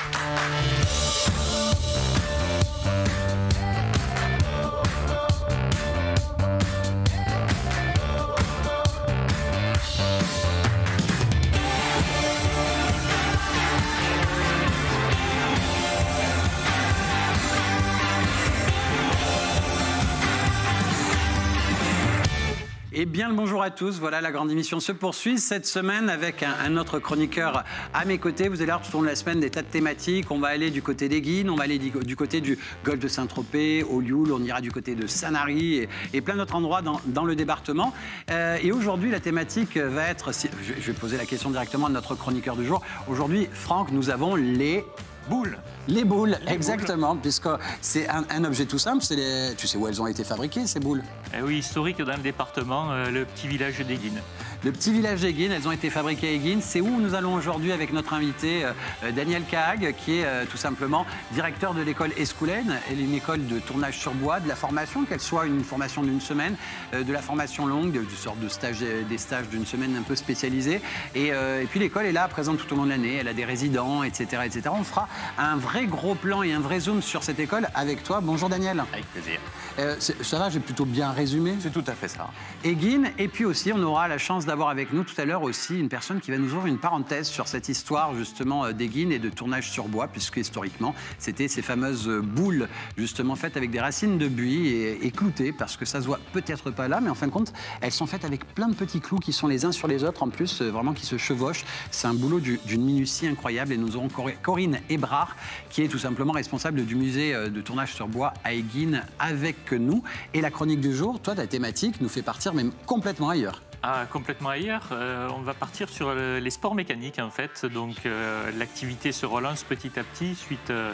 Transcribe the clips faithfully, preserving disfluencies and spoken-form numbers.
Et bien le bonjour à tous, voilà la grande émission se poursuit cette semaine avec un, un autre chroniqueur à mes côtés. Vous allez voir tout au long de la semaine des tas de thématiques. On va aller du côté des Guines, on va aller du, du côté du golfe de Saint-Tropez, au Lioul, on ira du côté de Sanary et, et plein d'autres endroits dans, dans le département. Euh, et aujourd'hui la thématique va être, si, je, je vais poser la question directement à notre chroniqueur du jour. Aujourd'hui Franck, nous avons les... Boules. Les boules, les exactement, boules. Puisque c'est un, un objet tout simple. Les... Tu sais où elles ont été fabriquées, ces boules? Eh oui, historique dans le département, euh, le petit village des Guines. Le petit village des Guines, elles ont été fabriquées à Eguines. C'est où nous allons aujourd'hui avec notre invité euh, Daniel Kahag, qui est euh, tout simplement directeur de l'école Escoulaine. Elle est une école de tournage sur bois, de la formation, qu'elle soit une formation d'une semaine, euh, de la formation longue, de, de sorte de stage, des stages d'une semaine un peu spécialisés. Et, euh, et puis l'école est là, présente tout au long de l'année. Elle a des résidents, et cetera, et cetera. On fera un vrai gros plan et un vrai zoom sur cette école avec toi. Bonjour Daniel. Avec plaisir. Euh, ça va, j'ai plutôt bien résumé. C'est tout à fait ça. Eguines, et puis aussi on aura la chance d'avoir avec nous tout à l'heure aussi une personne qui va nous ouvrir une parenthèse sur cette histoire justement d'Eguines et de tournage sur bois, puisque historiquement c'était ces fameuses boules justement faites avec des racines de buis et, et cloutées, parce que ça se voit peut-être pas là, mais en fin de compte elles sont faites avec plein de petits clous qui sont les uns sur les autres en plus, vraiment qui se chevauchent. C'est un boulot d'une minutie incroyable et nous aurons Corinne Hébrard qui est tout simplement responsable du musée de tournage sur bois à Eguines avec nous. Et la chronique du jour, toi ta thématique nous fait partir même complètement ailleurs. Ah, complètement ailleurs. Euh, on va partir sur le, les sports mécaniques en fait. Donc euh, l'activité se relance petit à petit suite euh,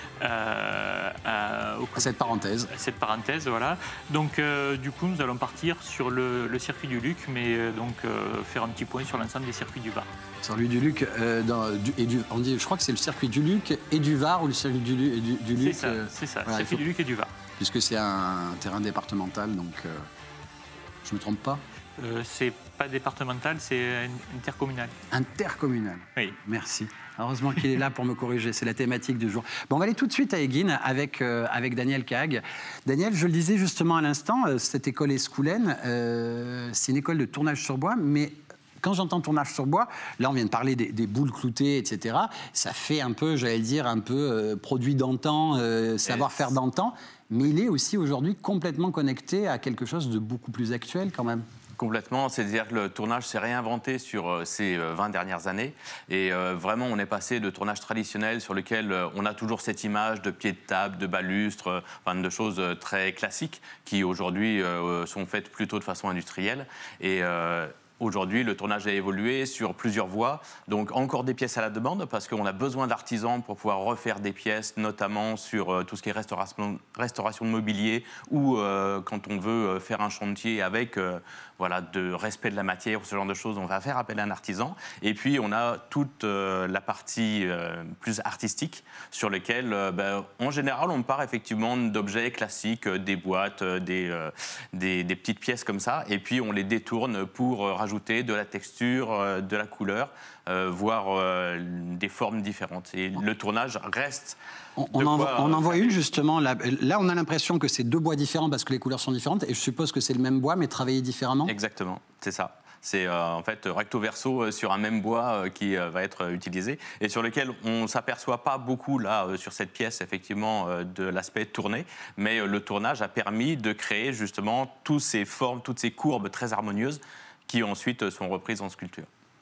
euh, à, au, à cette parenthèse. À cette parenthèse, voilà. Donc euh, du coup, nous allons partir sur le, le circuit du Luc, mais euh, donc euh, faire un petit point sur l'ensemble des circuits du Var. Circuit du Luc, euh, dans, du, et du, on dit, je crois que c'est le circuit du Luc et du Var ou le circuit du, du, du Luc. C'est ça, euh, c'est ça. Voilà, circuit faut, du Luc et du Var. Puisque c'est un terrain départemental, donc euh, je ne me trompe pas. Euh, c'est pas départemental, c'est intercommunal. Intercommunal. Oui. Merci. Heureusement qu'il est là pour me corriger, c'est la thématique du jour. Bon, on va aller tout de suite à Eguines avec, euh, avec Daniel Kahag. Daniel, je le disais justement à l'instant, euh, cette école Escoulaine, euh, c'est une école de tournage sur bois, mais quand j'entends tournage sur bois, là on vient de parler des, des boules cloutées, et cetera. Ça fait un peu, j'allais dire, un peu euh, produit d'antan, euh, savoir-faire d'antan, mais il est aussi aujourd'hui complètement connecté à quelque chose de beaucoup plus actuel quand même. Complètement, c'est-à-dire que le tournage s'est réinventé sur euh, ces vingt dernières années et euh, vraiment on est passé de tournage traditionnel sur lequel euh, on a toujours cette image de pied de table, de balustre, euh, enfin, de choses euh, très classiques qui aujourd'hui euh, sont faites plutôt de façon industrielle et euh, aujourd'hui, le tournage a évolué sur plusieurs voies, donc encore des pièces à la demande parce qu'on a besoin d'artisans pour pouvoir refaire des pièces, notamment sur euh, tout ce qui est restauration, restauration de mobilier ou euh, quand on veut faire un chantier avec euh, voilà, de respect de la matière ou ce genre de choses, on va faire appel à un artisan. Et puis, on a toute euh, la partie euh, plus artistique sur laquelle, euh, ben, en général, on part effectivement d'objets classiques, euh, des boîtes, euh, des, euh, des, des petites pièces comme ça, et puis on les détourne pour euh, rajouter de la texture, euh, de la couleur, euh, voire euh, des formes différentes. Et le tournage reste... On, on, en, quoi, on en voit une justement, là, là on a l'impression que c'est deux bois différents parce que les couleurs sont différentes et je suppose que c'est le même bois mais travaillé différemment. Exactement, c'est ça. C'est euh, en fait recto verso euh, sur un même bois euh, qui euh, va être euh, utilisé et sur lequel on ne s'aperçoit pas beaucoup là euh, sur cette pièce effectivement euh, de l'aspect tourné, mais euh, le tournage a permis de créer justement toutes ces formes, toutes ces courbes très harmonieuses qui ensuite euh, sont reprises en sculpture.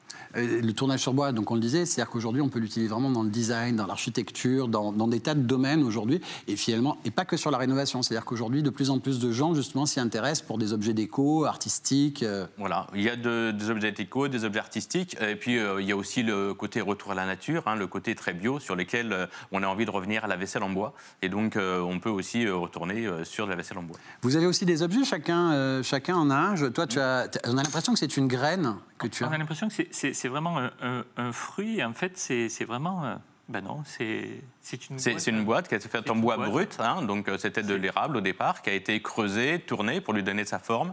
Le tournage sur bois, donc on le disait, c'est-à-dire qu'aujourd'hui on peut l'utiliser vraiment dans le design, dans l'architecture, dans, dans des tas de domaines aujourd'hui, et finalement, et pas que sur la rénovation. C'est-à-dire qu'aujourd'hui, de plus en plus de gens justement s'y intéressent pour des objets déco, artistiques. Euh... Voilà, il y a de, des objets déco, des objets artistiques, et puis euh, il y a aussi le côté retour à la nature, hein, le côté très bio, sur lequel euh, on a envie de revenir à la vaisselle en bois, et donc euh, on peut aussi euh, retourner euh, sur de la vaisselle en bois. Vous avez aussi des objets, chacun, euh, chacun en a un. Je, toi, tu as, on a l'impression que c'est une graine que tu as. On a l'impression que c'est vraiment un, un, un fruit. En fait, c'est vraiment... Euh, ben non, c'est une boîte. C'est une boîte qui a été faite en bois brut. Hein, donc c'était de l'érable au départ, qui a été creusé, tourné pour lui donner sa forme.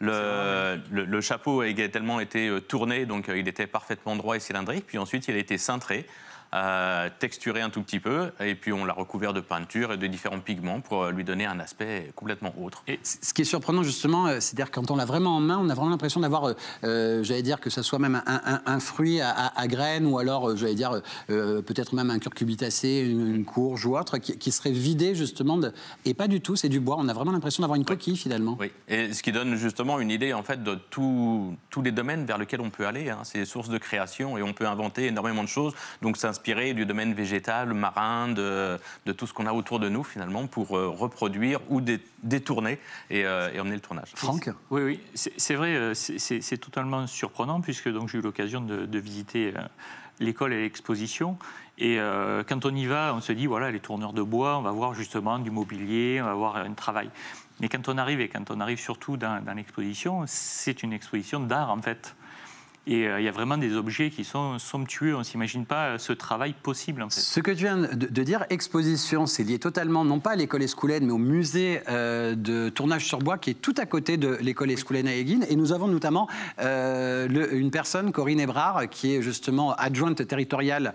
Le, le, le chapeau a également été tourné, donc il était parfaitement droit et cylindrique. Puis ensuite, il a été cintré euh, texturé un tout petit peu, et puis on l'a recouvert de peinture et de différents pigments pour lui donner un aspect complètement autre. Et ce qui est surprenant justement, c'est-à-dire quand on l'a vraiment en main, on a vraiment l'impression d'avoir, euh, j'allais dire que ce soit même un, un, un fruit à, à, à graines, ou alors, j'allais dire, euh, peut-être même un curcubitacé, une, une courge ou autre, qui, qui serait vidé justement, de... et pas du tout, c'est du bois. On a vraiment l'impression d'avoir une coquille oui. finalement. Oui, et ce qui donne justement une idée en fait de tout, tous les domaines vers lesquels on peut aller. Hein. C'est source de création et on peut inventer énormément de choses, donc s'inspirer du domaine végétal, marin, de, de tout ce qu'on a autour de nous finalement pour euh, reproduire ou dé, détourner et, euh, et emmener le tournage. Franck ? Oui, oui, c'est vrai, c'est totalement surprenant puisque j'ai eu l'occasion de, de visiter euh, l'école et l'exposition. Et euh, quand on y va, on se dit, voilà, les tourneurs de bois, on va voir justement du mobilier, on va voir un travail. Mais quand on arrive, et quand on arrive surtout dans, dans l'exposition, c'est une exposition d'art en fait. Et il euh, y a vraiment des objets qui sont somptueux. On ne s'imagine pas ce travail possible, en fait. Ce que tu viens de, de dire, exposition, c'est lié totalement, non pas à l'école Escoulaine, mais au musée euh, de tournage sur bois, qui est tout à côté de l'école Escoulaine à Eguine. Et nous avons notamment euh, le, une personne, Corinne Ebrard, qui est justement adjointe territoriale,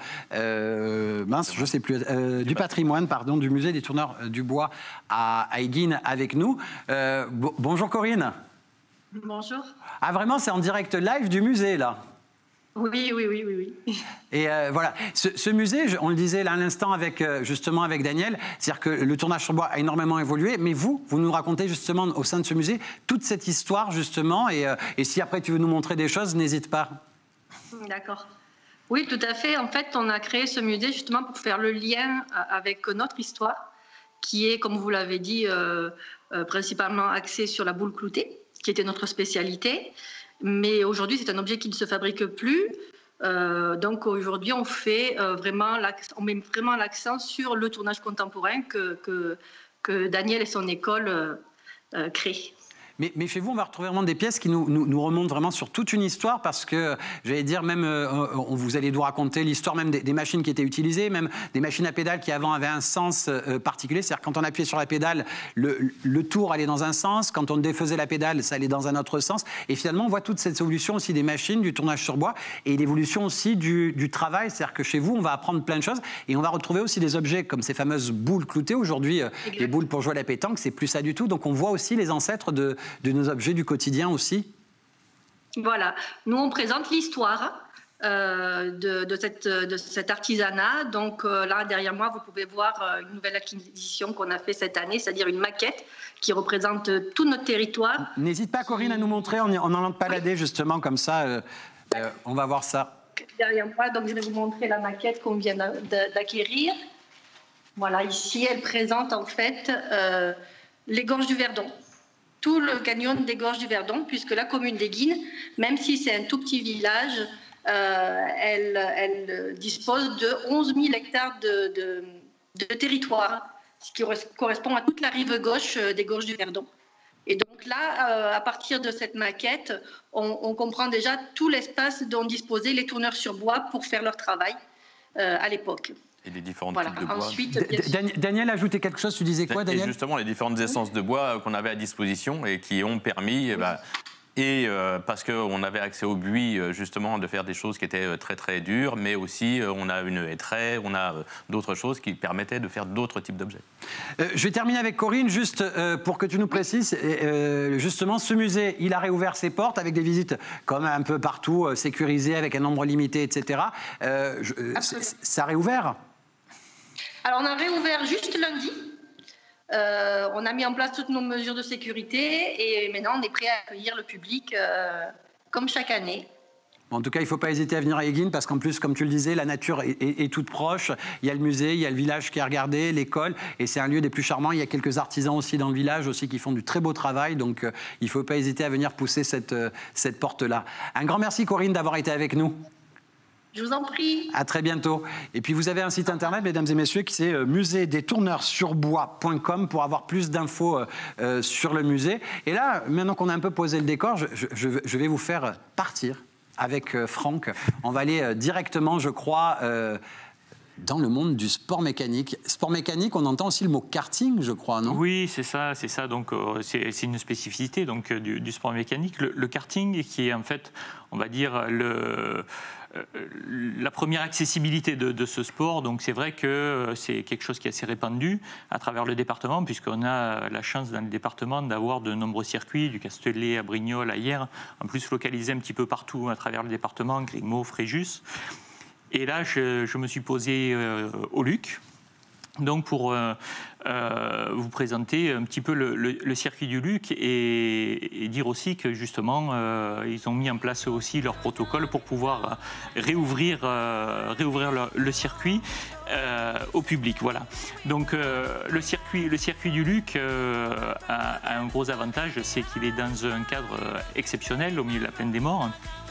euh, mince, je ne sais plus, euh, du patrimoine, pardon, du musée des tourneurs du bois à, à Eguine, avec nous. Euh, bo bonjour Corinne. Bonjour. Ah vraiment, c'est en direct live du musée, là? Oui, oui, oui, oui. oui. Et euh, voilà, ce, ce musée, on le disait là à l'instant avec, justement avec Daniel, c'est-à-dire que le tournage sur bois a énormément évolué, mais vous, vous nous racontez justement au sein de ce musée toute cette histoire justement, et, euh, et si après tu veux nous montrer des choses, n'hésite pas. D'accord. Oui, tout à fait. En fait, on a créé ce musée justement pour faire le lien avec notre histoire, qui est, comme vous l'avez dit, euh, euh, principalement axée sur la boule cloutée, qui était notre spécialité. Mais aujourd'hui, c'est un objet qui ne se fabrique plus. Euh, donc aujourd'hui, on, fait, euh, vraiment on met vraiment l'accent sur le tournage contemporain que, que, que Daniel et son école euh, euh, créent. Mais, mais chez vous, on va retrouver vraiment des pièces qui nous, nous, nous remontent vraiment sur toute une histoire, parce que, j'allais dire, même, euh, on, vous allez nous raconter l'histoire même des, des machines qui étaient utilisées, même des machines à pédales qui avant avaient un sens euh, particulier. C'est-à-dire quand on appuyait sur la pédale, le, le tour allait dans un sens, quand on défaisait la pédale, ça allait dans un autre sens. Et finalement, on voit toute cette évolution aussi des machines, du tournage sur bois, et l'évolution aussi du, du travail. C'est-à-dire que chez vous, on va apprendre plein de choses, et on va retrouver aussi des objets comme ces fameuses boules cloutées. Aujourd'hui, euh, les boules pour jouer à la pétanque, c'est plus ça du tout. Donc on voit aussi les ancêtres de, de nos objets du quotidien aussi. Voilà, nous on présente l'histoire euh, de, de, cette, de cet artisanat. Donc euh, là derrière moi vous pouvez voir euh, une nouvelle acquisition qu'on a fait cette année, c'est-à-dire une maquette qui représente tout notre territoire. N'hésite pas Corinne à nous montrer, on en allant de balader justement comme ça, euh, euh, on va voir ça. Derrière moi, donc je vais vous montrer la maquette qu'on vient d'acquérir. Voilà, ici elle présente en fait euh, les gorges du Verdon. Tout le canyon des gorges du Verdon, puisque la commune d'Eguine, même si c'est un tout petit village, euh, elle, elle dispose de onze mille hectares de, de, de territoire, ce qui correspond à toute la rive gauche des gorges du Verdon. Et donc là, euh, à partir de cette maquette, on, on comprend déjà tout l'espace dont disposaient les tourneurs sur bois pour faire leur travail euh, à l'époque. Et les différentes voilà. types de bois. Ensuite, Daniel, Daniel a ajouté quelque chose, tu disais quoi Daniel? Et justement, les différentes essences de bois qu'on avait à disposition et qui ont permis, oui. bah, et euh, parce qu'on avait accès au buis, justement, de faire des choses qui étaient très très dures, mais aussi euh, on a une hêtraie, on a euh, d'autres choses qui permettaient de faire d'autres types d'objets. Euh, je vais terminer avec Corinne, juste euh, pour que tu nous précises, euh, justement, ce musée, il a réouvert ses portes avec des visites comme un peu partout, euh, sécurisées, avec un nombre limité, et cetera. Euh, je, euh, ça a réouvert? Alors, on a réouvert juste lundi. Euh, on a mis en place toutes nos mesures de sécurité et maintenant, on est prêt à accueillir le public euh, comme chaque année. En tout cas, il ne faut pas hésiter à venir à Eguine parce qu'en plus, comme tu le disais, la nature est, est, est toute proche. Il y a le musée, il y a le village qui est regardé, l'école, et c'est un lieu des plus charmants. Il y a quelques artisans aussi dans le village aussi qui font du très beau travail, donc euh, il ne faut pas hésiter à venir pousser cette, euh, cette porte-là. Un grand merci Corinne d'avoir été avec nous. Je vous en prie. À très bientôt. Et puis vous avez un site internet, mesdames et messieurs, qui c'est euh, musée des tourneurs sur bois point com pour avoir plus d'infos euh, euh, sur le musée. Et là, maintenant qu'on a un peu posé le décor, je, je, je vais vous faire partir avec euh, Franck. On va aller euh, directement, je crois, euh, dans le monde du sport mécanique. Sport mécanique, on entend aussi le mot karting, je crois, non? Oui, c'est ça, c'est ça. Donc euh, c'est une spécificité donc, du, du sport mécanique. Le, le karting qui est en fait, on va dire, le... la première accessibilité de, de ce sport. Donc c'est vrai que c'est quelque chose qui est assez répandu à travers le département, puisqu'on a la chance dans le département d'avoir de nombreux circuits, du Castellet à Brignoles, à Hyères, en plus localisés un petit peu partout à travers le département, Grimaud, Fréjus. Et là, je, je me suis posé euh, au Luc, donc pour euh, euh, vous présenter un petit peu le, le, le circuit du Luc et, et dire aussi que justement, euh, ils ont mis en place aussi leur protocole pour pouvoir réouvrir, euh, réouvrir le, le circuit euh, au public. Voilà. Donc euh, le, circuit, le circuit du Luc euh, a, a un gros avantage, c'est qu'il est dans un cadre exceptionnel au milieu de la Plaine des Morts.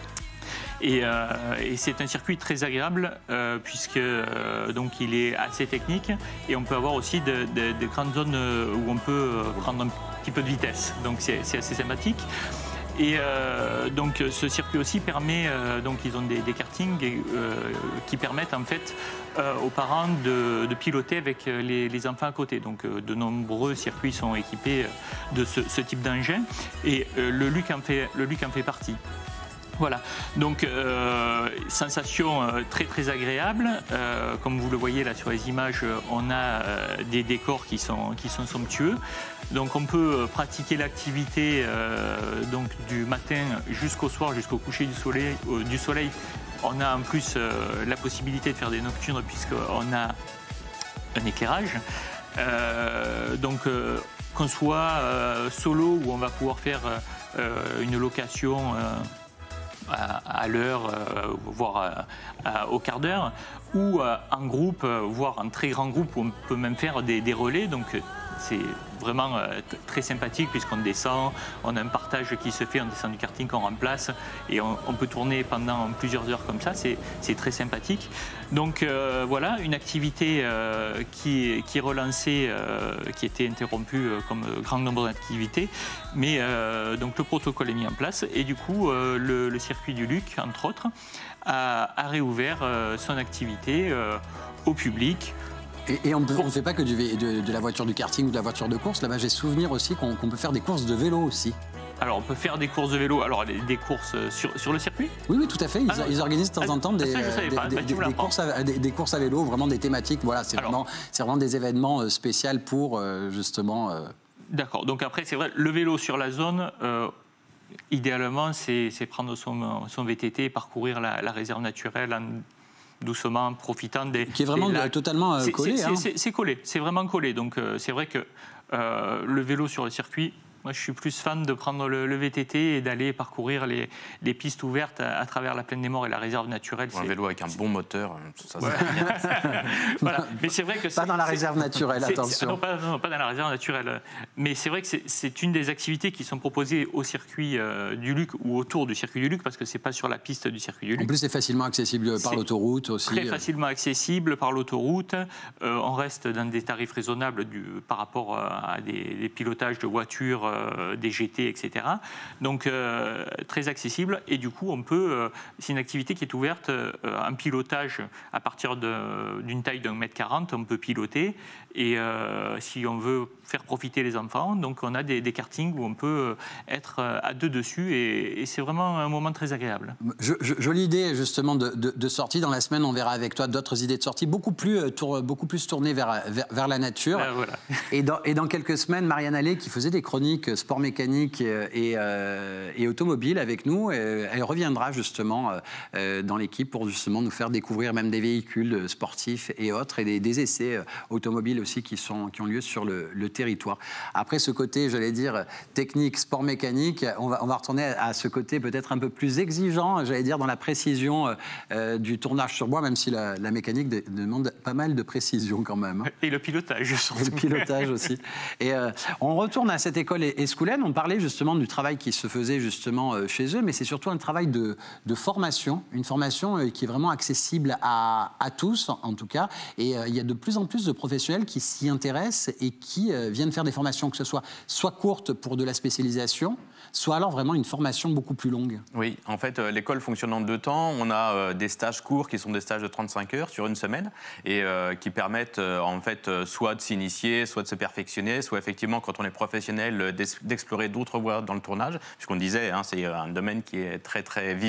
Et, euh, et c'est un circuit très agréable euh, puisque euh, donc il est assez technique et on peut avoir aussi de, de, de grandes zones où on peut prendre un petit peu de vitesse. Donc c'est assez sympathique. Et euh, donc ce circuit aussi permet, euh, donc ils ont des, des kartings euh, qui permettent en fait euh, aux parents de, de piloter avec les, les enfants à côté. Donc euh, de nombreux circuits sont équipés de ce, ce type d'engin et euh, le Luc en fait, le Luc en fait partie. Voilà, donc euh, sensation euh, très très agréable. Euh, comme vous le voyez là sur les images, on a euh, des décors qui sont, qui sont somptueux. Donc on peut pratiquer l'activité euh, donc du matin jusqu'au soir, jusqu'au coucher du soleil, euh, du soleil. On a en plus euh, la possibilité de faire des nocturnes puisqu'on a un éclairage. Euh, donc euh, qu'on soit euh, solo ou on va pouvoir faire euh, une location euh, à, à l'heure, euh, voire à, à, au quart d'heure, ou euh, en groupe, euh, voire en très grand groupe où on peut même faire des, des relais. Donc c'est vraiment euh, très sympathique puisqu'on descend, on a un partage qui se fait, on descend du karting qu'on remplace et on, on peut tourner pendant plusieurs heures comme ça, c'est très sympathique. Donc euh, voilà, une activité euh, qui, qui est relancée, euh, qui était interrompue euh, comme grand nombre d'activités, mais euh, donc le protocole est mis en place et du coup euh, le, le circuit du Luc, entre autres, a, a réouvert euh, son activité euh, au public. Et, et on ne fait pas que du, de, de la voiture du karting ou de la voiture de course. Là-bas, j'ai souvenir aussi qu'on qu'on peut faire des courses de vélo aussi. Alors, on peut faire des courses de vélo. Alors, des courses sur, sur le circuit? Oui, oui, tout à fait. Ils, ah, ils organisent de temps en temps des, des, pas, des, des, des, courses à, des, des courses à vélo, vraiment des thématiques. Voilà, c'est vraiment, vraiment des événements spéciaux pour justement. Euh... D'accord. Donc après, c'est vrai, le vélo sur la zone. Euh, idéalement, c'est prendre son, son V T T et parcourir la, la réserve naturelle en doucement, profitant des... Qui est vraiment des totalement euh, collé. C'est hein. collé, c'est vraiment collé. Donc euh, c'est vrai que euh, le vélo sur le circuit, moi je suis plus fan de prendre le, le V T T et d'aller parcourir les, les pistes ouvertes à, à travers la Plaine des Morts et la réserve naturelle. Un vélo avec un bon moteur, ça ouais. Voilà. Mais c'est vrai que pas dans la réserve naturelle, attention. Non pas, non, pas dans la réserve naturelle. Mais c'est vrai que c'est une des activités qui sont proposées au circuit euh, du Luc ou autour du circuit du Luc, parce que c'est pas sur la piste du circuit du Luc. En plus, c'est facilement accessible par l'autoroute aussi. Très facilement accessible par l'autoroute. Euh, on reste dans des tarifs raisonnables du, par rapport à des, des pilotages de voitures, euh, des G T, et cetera. Donc euh, très accessible. Et du coup, on peut. Euh, c'est une activité qui est ouverte euh, en pilotage à partir d'une taille d'un mètre quarante. On peut piloter. Et euh, si on veut faire profiter les enfants, donc on a des, des kartings où on peut être à deux dessus et, et c'est vraiment un moment très agréable. Je, je, jolie idée justement de, de, de sortie. Dans la semaine, on verra avec toi d'autres idées de sortie beaucoup plus, tour, beaucoup plus tournées vers, vers, vers la nature. Ben, voilà. et, dans, et dans quelques semaines, Marianne Allais, qui faisait des chroniques sport mécanique et, et, euh, et automobile avec nous, elle reviendra justement euh, dans l'équipe pour justement nous faire découvrir même des véhicules sportifs et autres et des, des essais automobiles aussi qui, sont, qui ont lieu sur le, le territoire. Après ce côté, j'allais dire, technique, sport mécanique, on va, on va retourner à ce côté peut-être un peu plus exigeant, j'allais dire, dans la précision euh, du tournage sur bois, même si la, la mécanique de, demande pas mal de précision quand même. Et le pilotage surtout. Et le pilotage aussi. Et euh, on retourne à cette école Escoulène, on parlait justement du travail qui se faisait justement euh, chez eux, mais c'est surtout un travail de, de formation, une formation euh, qui est vraiment accessible à, à tous, en tout cas, et euh, il y a de plus en plus de professionnels qui s'y intéressent et qui euh, viennent faire des formations, que ce soit soit courtes pour de la spécialisation, soit alors vraiment une formation beaucoup plus longue. Oui, en fait, euh, l'école fonctionne en deux temps. On a euh, des stages courts qui sont des stages de trente-cinq heures sur une semaine et euh, qui permettent euh, en fait euh, soit de s'initier, soit de se perfectionner, soit effectivement, quand on est professionnel, d'explorer d'autres voies dans le tournage, puisqu'on disait, hein, c'est un domaine qui est très très vivant.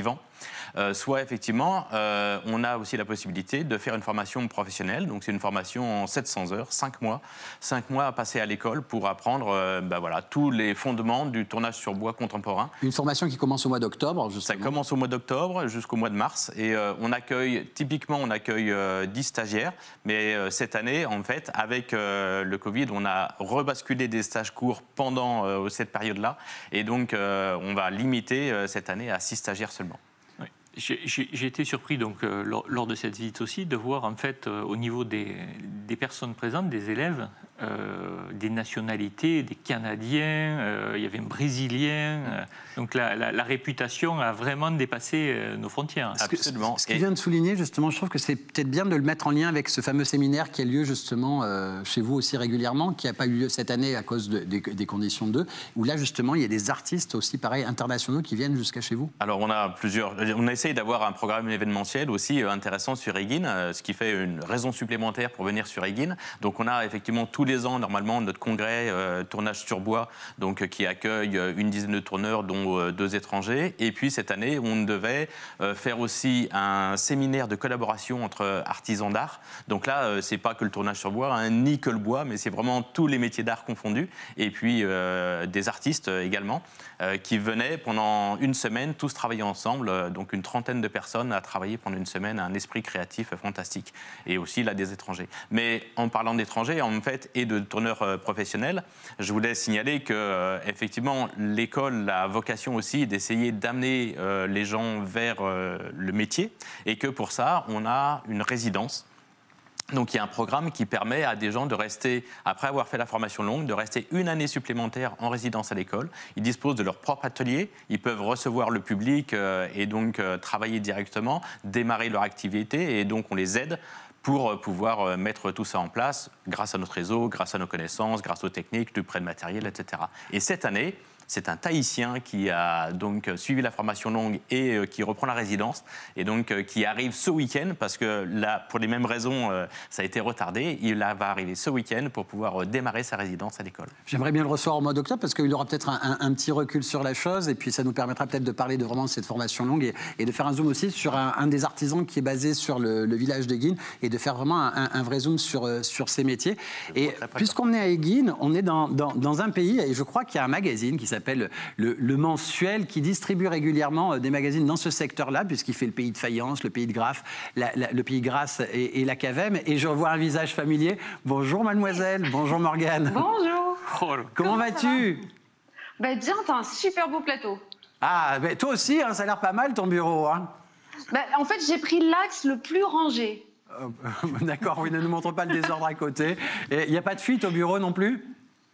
Euh, soit effectivement, euh, on a aussi la possibilité de faire une formation professionnelle. Donc c'est une formation en sept cents heures, cinq mois. cinq mois à passer à l'école pour apprendre euh, ben voilà, tous les fondements du tournage sur bois contemporain. Une formation qui commence au mois d'octobre, justement. Ça commence au mois d'octobre jusqu'au mois de mars. Et euh, on accueille, typiquement, on accueille euh, dix stagiaires. Mais euh, cette année, en fait, avec euh, le Covid, on a rebasculé des stages courts pendant euh, cette période-là. Et donc, euh, on va limiter euh, cette année à six stagiaires seulement. Oui. J'ai été surpris donc, euh, lors, lors de cette visite aussi de voir en fait euh, au niveau des, des personnes présentes, des élèves, euh, des nationalités, des Canadiens, euh, il y avait un Brésilien. Euh, donc la, la, la réputation a vraiment dépassé euh, nos frontières. Ce que, Absolument. Ce qu'il vient de souligner, justement, je trouve que c'est peut-être bien de le mettre en lien avec ce fameux séminaire qui a lieu justement euh, chez vous aussi régulièrement, qui n'a pas eu lieu cette année à cause de, des, des conditions de, où là justement il y a des artistes aussi pareil internationaux qui viennent jusqu'à chez vous. Alors on a plusieurs, on a essayé d'avoir un programme événementiel aussi intéressant sur Egin, ce qui fait une raison supplémentaire pour venir sur Egin. Donc on a effectivement tous les ans normalement notre congrès euh, tournage sur bois, donc qui accueille une dizaine de tourneurs dont euh, deux étrangers. Et puis cette année on devait euh, faire aussi un séminaire de collaboration entre artisans d'art. Donc là euh, c'est pas que le tournage sur bois, hein, ni que le bois, mais c'est vraiment tous les métiers d'art confondus. Et puis euh, des artistes également euh, qui venaient pendant une semaine tous travailler ensemble. Euh, donc une trentaine de personnes à travailler pendant une semaine à un esprit créatif fantastique. Et aussi là des étrangers. Mais en parlant d'étrangers en fait et de tourneurs euh, professionnels, je voulais signaler que euh, effectivement l'école a vocation aussi d'essayer d'amener euh, les gens vers euh, le métier et que pour ça on a une résidence. Donc il y a un programme qui permet à des gens de rester, après avoir fait la formation longue, de rester une année supplémentaire en résidence à l'école. Ils disposent de leur propre atelier, ils peuvent recevoir le public euh, et donc euh, travailler directement, démarrer leur activité et donc on les aide pour pouvoir mettre tout ça en place grâce à notre réseau, grâce à nos connaissances, grâce aux techniques, du prêt de matériel, et cetera. Et cette année, c'est un Tahitien qui a donc suivi la formation longue et euh, qui reprend la résidence et donc euh, qui arrive ce week-end parce que là, pour les mêmes raisons, euh, ça a été retardé. Il va arriver ce week-end pour pouvoir euh, démarrer sa résidence à l'école. J'aimerais bien le recevoir au mois d'octobre parce qu'il aura peut-être un, un, un petit recul sur la chose et puis ça nous permettra peut-être de parler de vraiment de cette formation longue et, et de faire un zoom aussi sur un, un des artisans qui est basé sur le, le village d'Egin et de faire vraiment un, un vrai zoom sur, euh, sur ces métiers. Et puisqu'on est à Egin, on est dans, dans, dans un pays et je crois qu'il y a un magazine qui s'appelle Le, le Mensuel qui distribue régulièrement des magazines dans ce secteur-là, puisqu'il fait le pays de faïence, le pays de Grasse, la, la, le pays Grasse et, et la Cavem. Et je vois un visage familier. Bonjour mademoiselle, bonjour Morgane. Bonjour. Oh, comment vas-tu? Bah bien, t'as un super beau plateau. Ah, bah toi aussi, hein, ça a l'air pas mal ton bureau. Hein. Bah, en fait, j'ai pris l'axe le plus rangé. Euh, D'accord, oui, ne nous montre pas le désordre à côté. Il n'y a pas de fuite au bureau non plus?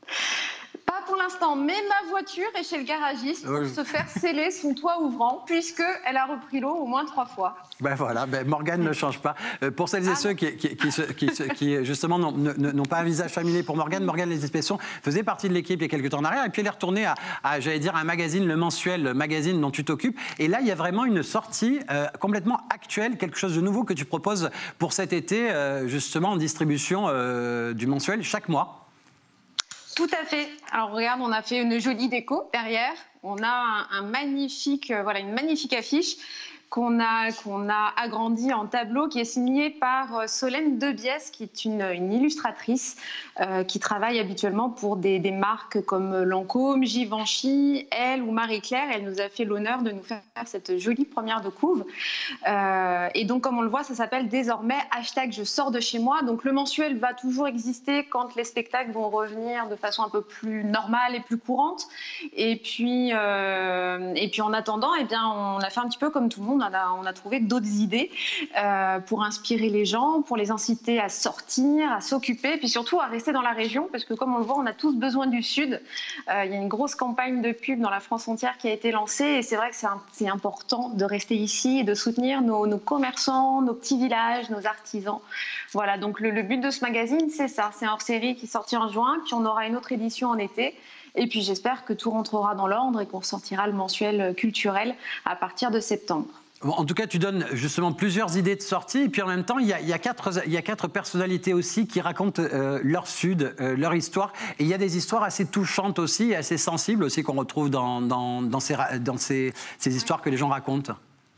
Pas pour l'instant, mais ma voiture est chez le garagiste pour oui. se faire sceller son toit ouvrant, puisqu'elle a repris l'eau au moins trois fois. Ben voilà, ben Morgane ne change pas. Euh, pour celles et ah ceux qui, qui, qui, qui, qui justement, n'ont pas un visage familier pour Morgane, Morgane Les Expressions faisait partie de l'équipe il y a quelques temps en arrière, et puis elle est retournée à, à j'allais dire, un magazine, le Mensuel, le magazine dont tu t'occupes. Et là, il y a vraiment une sortie euh, complètement actuelle, quelque chose de nouveau que tu proposes pour cet été, euh, justement, en distribution euh, du Mensuel chaque mois. Tout à fait. Alors regarde, on a fait une jolie déco derrière. On a un, un magnifique, euh, voilà, une magnifique affiche qu'on a, qu'on a agrandie en tableau, qui est signée par Solène Debiès, qui est une, une illustratrice euh, qui travaille habituellement pour des, des marques comme Lancôme, Givenchy, Elle ou Marie-Claire. Elle nous a fait l'honneur de nous faire cette jolie première de couve. Euh, et donc, comme on le voit, ça s'appelle désormais hashtag je sors de chez moi. Donc, le mensuel va toujours exister quand les spectacles vont revenir de façon un peu plus normale et plus courante. Et puis, euh, et puis en attendant, eh bien, on a fait un petit peu comme tout le monde. On a, on a trouvé d'autres idées euh, pour inspirer les gens, pour les inciter à sortir, à s'occuper, puis surtout à rester dans la région, parce que comme on le voit, on a tous besoin du Sud. Euh, il y a une grosse campagne de pub dans la France entière qui a été lancée, et c'est vrai que c'est, un, c'est important de rester ici et de soutenir nos, nos commerçants, nos petits villages, nos artisans. Voilà, donc le, le but de ce magazine, c'est ça. C'est un hors-série qui sortira en juin, puis on aura une autre édition en été. Et puis j'espère que tout rentrera dans l'ordre et qu'on sortira le mensuel culturel à partir de septembre. En tout cas, tu donnes justement plusieurs idées de sortie, et puis en même temps, il y a, il y a, quatre, il y a quatre personnalités aussi qui racontent euh, leur Sud, euh, leur histoire, et il y a des histoires assez touchantes aussi, assez sensibles aussi qu'on retrouve dans, dans, dans, ces, dans ces, ces histoires que les gens racontent.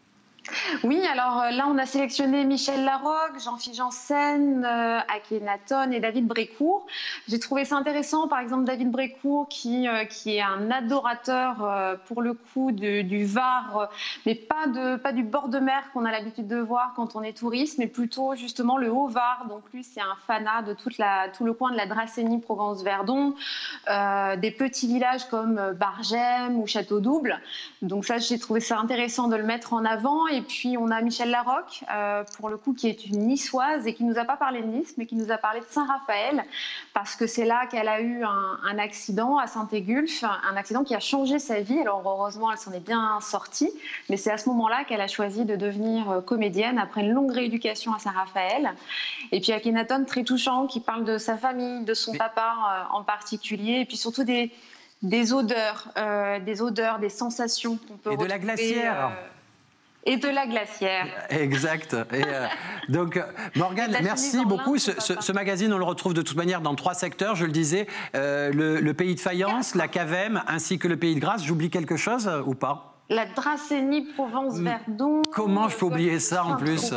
Oui, alors euh, là, on a sélectionné Michel Larocque, Jean-Philippe Janssen, euh, Akhenaton et David Brécourt. J'ai trouvé ça intéressant, par exemple, David Brécourt, qui, euh, qui est un adorateur, euh, pour le coup, de, du Var, euh, mais pas, de, pas du bord de mer qu'on a l'habitude de voir quand on est touriste, mais plutôt, justement, le Haut-Var. Donc, lui, c'est un fanat de toute la, tout le coin de la Dracénie, Provence-Verdon, euh, des petits villages comme Bargem ou Château-Double. Donc, ça, j'ai trouvé ça intéressant de le mettre en avant. Et puis, on a Michel Larocque, euh, pour le coup, qui est une niçoise et qui ne nous a pas parlé de Nice, mais qui nous a parlé de Saint-Raphaël, parce que c'est là qu'elle a eu un, un accident à Saint-Égulphe, un accident qui a changé sa vie. Alors, heureusement, elle s'en est bien sortie, mais c'est à ce moment-là qu'elle a choisi de devenir comédienne après une longue rééducation à Saint-Raphaël. Et puis, Akhenaton, très touchant, qui parle de sa famille, de son mais... papa euh, en particulier, et puis surtout des, des odeurs, euh, des odeurs, des sensations qu'on peut retrouver. Et de la glacière. Euh, Et de la glacière. Exact. Et euh, donc, Morgane, merci beaucoup. Ce, ce, ce magazine, on le retrouve de toute manière dans trois secteurs, je le disais, euh, le, le pays de faïence, la Cavem, ainsi que le pays de Grasse. J'oublie quelque chose euh, ou pas? La Dracénie, Provence-Verdon. Comment je peux oublier ça en plus?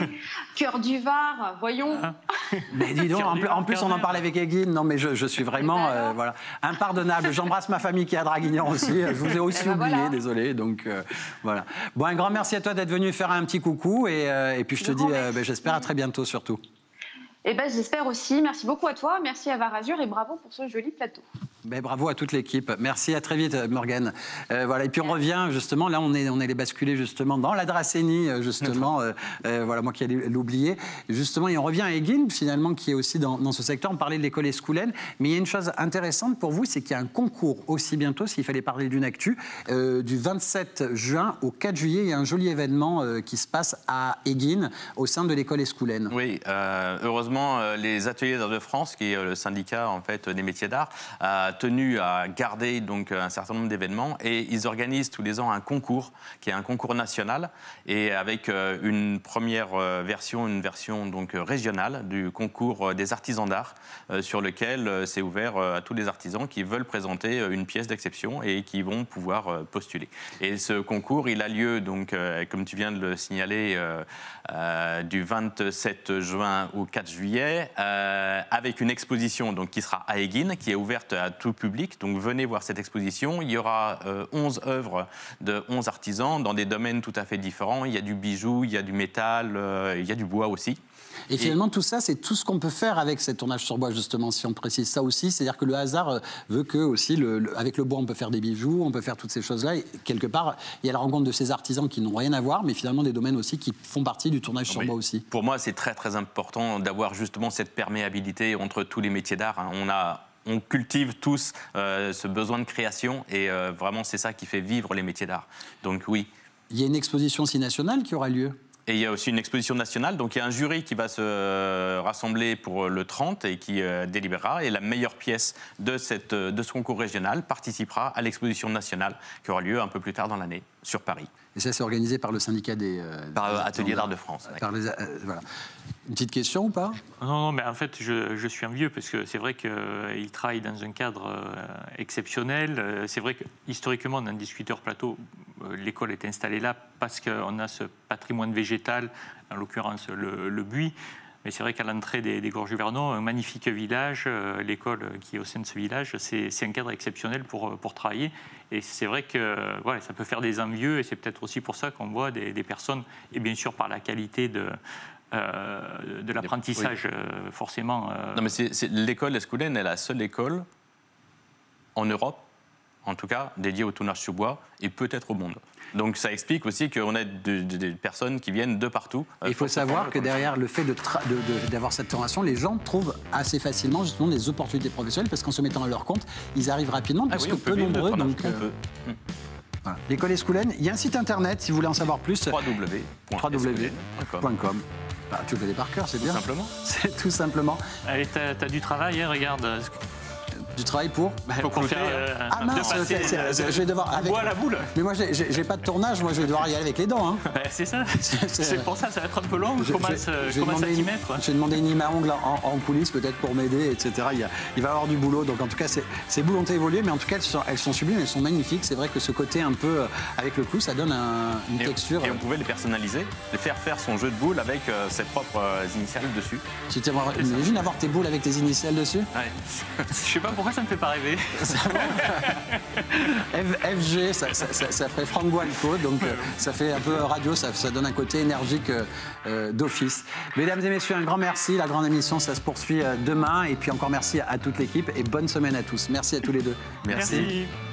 Cœur du Var, voyons. Mais dis donc, en, en plus on en parle avec Egine. Non mais je, je suis vraiment euh, voilà, impardonnable. J'embrasse ma famille qui est à Draguignan aussi. Je vous ai aussi ben oublié, voilà. Désolé. Donc euh, voilà. Bon, un grand merci à toi d'être venu faire un petit coucou et, euh, et puis je te dis, euh, ben, j'espère à très bientôt surtout. Eh ben, j'espère aussi. Merci beaucoup à toi, merci à Var Azur et bravo pour ce joli plateau. Ben, bravo à toute l'équipe. Merci, à très vite, Morgane. Euh, voilà. Et puis on revient justement, là on est, on est basculé justement dans la Dracénie, justement, euh, euh, voilà, moi qui allais l'oublier. Justement, et on revient à Egine, finalement, qui est aussi dans, dans ce secteur. On parlait de l'école Escoulaine, mais il y a une chose intéressante pour vous, c'est qu'il y a un concours aussi bientôt, s'il fallait parler d'une actu, euh, du vingt-sept juin au quatre juillet. Il y a un joli événement euh, qui se passe à Egine, au sein de l'école Escoulaine. Oui, euh, heureusement, euh, les ateliers d'Art de France, qui est le syndicat en fait, des métiers d'art, a tenu à garder donc, un certain nombre d'événements et ils organisent tous les ans un concours qui est un concours national et avec euh, une première euh, version, une version donc, régionale du concours des artisans d'art euh, sur lequel euh, c'est ouvert euh, à tous les artisans qui veulent présenter euh, une pièce d'exception et qui vont pouvoir euh, postuler. Et ce concours, il a lieu, donc, euh, comme tu viens de le signaler, euh, euh, du vingt-sept juin au quatre juillet euh, avec une exposition donc, qui sera à Egine, qui est ouverte à tout public, donc venez voir cette exposition. Il y aura euh, onze œuvres de onze artisans dans des domaines tout à fait différents. Il y a du bijou, il y a du métal, euh, il y a du bois aussi. Et, et finalement, tout ça, c'est tout ce qu'on peut faire avec cette tournage sur bois, justement, si on précise ça aussi. C'est-à-dire que le hasard veut que, aussi, le, le, avec le bois, on peut faire des bijoux, on peut faire toutes ces choses-là. Et quelque part, il y a la rencontre de ces artisans qui n'ont rien à voir, mais finalement des domaines aussi qui font partie du tournage sur oui. bois aussi. Pour moi, c'est très, très important d'avoir justement cette perméabilité entre tous les métiers d'art. On a... On cultive tous euh, ce besoin de création et euh, vraiment c'est ça qui fait vivre les métiers d'art. Donc oui. Il y a une exposition aussi nationale qui aura lieu. Et il y a aussi une exposition nationale, donc il y a un jury qui va se rassembler pour le trente et qui euh, délibérera. Et la meilleure pièce de, cette, de ce concours régional participera à l'exposition nationale qui aura lieu un peu plus tard dans l'année sur Paris. Et ça, c'est organisé par le syndicat des... Euh, par des Ateliers d'Art de France. Par les, euh, voilà. Une petite question ou pas? Non, non, mais en fait, je, je suis envieux parce que c'est vrai qu'il euh, travaille dans un cadre euh, exceptionnel. Euh, c'est vrai que historiquement, dans Discuteur Plateau, euh, l'école est installée là parce qu'on a ce patrimoine végétal, en l'occurrence le, le buis. Mais c'est vrai qu'à l'entrée des, des Gorges du Verdon, un magnifique village, euh, l'école qui est au sein de ce village, c'est un cadre exceptionnel pour, pour travailler. Et c'est vrai que voilà, ça peut faire des envieux et c'est peut-être aussi pour ça qu'on voit des, des personnes, et bien sûr par la qualité de... Euh, de l'apprentissage, oui. euh, forcément. Euh... Non, mais l'école Escoulaine est la seule école en Europe, en tout cas, dédiée au tournage sur bois, et peut-être au monde. Donc ça explique aussi qu'on a des de, de personnes qui viennent de partout. Il faut savoir que derrière le fait d'avoir de de, cette formation, les gens trouvent assez facilement justement des opportunités professionnelles, parce qu'en se mettant à leur compte, ils arrivent rapidement, ah parce oui, que peu nombreux. Donc, euh... peut. Voilà. L'école Escoulaine, il y a un site internet si vous voulez en savoir plus. w w w point com. Bah, tu le connais par cœur, c'est bien. Tout simplement. C'est tout simplement. Allez, t'as as du travail, hein, regarde. du travail pour bah, pour, pour faire euh, ah mince, passer, okay, euh, je vais devoir avec bois à la boule. Mais moi j'ai pas de tournage, moi je vais devoir y aller avec les dents. Hein. Bah, c'est ça. C'est pour ça, ça va être un peu long. Je commence, je commence à t'y mettre. J'ai demandé une lime à ongles en, en coulisses peut-être pour m'aider, et cetera. Il, y a, il va y avoir du boulot. Donc en tout cas, ces boules ont évolué, mais en tout cas elles sont, elles sont sublimes, elles sont magnifiques. C'est vrai que ce côté un peu avec le clou, ça donne un, une et, texture. Et on pouvait les personnaliser, les faire faire son jeu de boules avec euh, ses propres euh, initiales dessus. Tu t'imagines avoir tes boules avec tes initiales dessus? Ouais. Je sais pas pourquoi ça me fait pas rêver. F G, ça, ça, ça, ça ferait Franck Boalco, donc euh, ça fait un peu radio, ça, ça donne un côté énergique euh, d'office. Mesdames et messieurs, un grand merci. La grande émission, ça se poursuit euh, demain. Et puis encore merci à, à toute l'équipe et bonne semaine à tous. Merci à tous les deux. Merci. Merci.